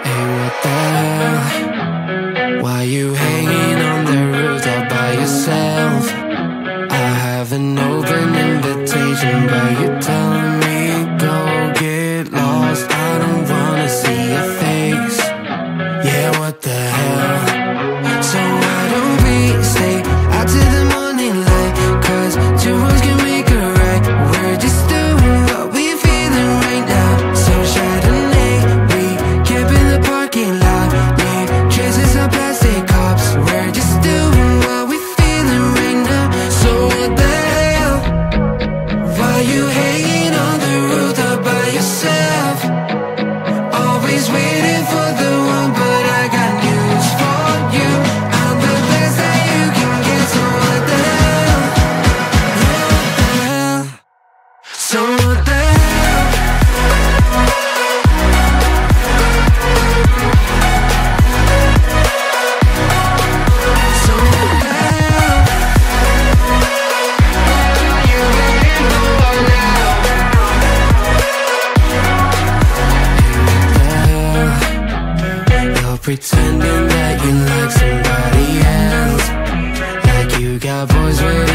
Hey, what the hell? Why you hanging on the roof all by yourself? I have an open invitation, but you're telling me go get lost. I don't wanna see your face. Yeah, what the hell? So why don't we stay out till the morning light? 'Cause two wrongs can make a right. We're just doing what we're feeling right now. So Chardonnay, we camp in the parking lot. Leave traces of plastic cups. We're just doing what we're feeling right now. So what the hell? Why you hanging on the roof all by yourself? Always waiting for the one, but I got news for you. I'm the best that you can get, so what the hell? Yeah, what the hell? So what the hell? So what the hell? You waiting for now? You're pretending that you like somebody else, like you got boys with